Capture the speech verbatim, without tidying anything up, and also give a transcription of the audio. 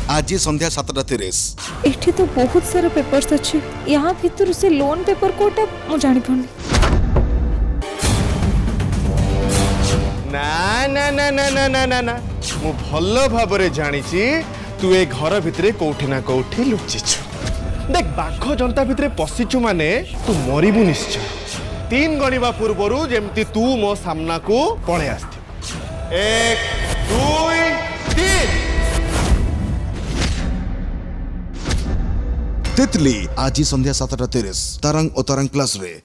आज संध्या सातटा तीस। एठी तो बहुत सारा पेपर्स अच्छे यहाँ भीतर से लोन पेपर कोटा मु जानि पड़नी। ना ना ना ना ना ना ना ना मु भलो भाबरे जानी ची तू ए घर भितरे कोठी ना कोठी लुचिछु। देख बाघ जनता भितरे पशिचु माने तू मरिबु निश्चय। तीन गणिबा पूर्वरु जेमती तू मो सामना को पळे आस्ति। एक दुई तीन। तितली आज संध्या सातटा तीस तरंग और तरंग प्लस रे।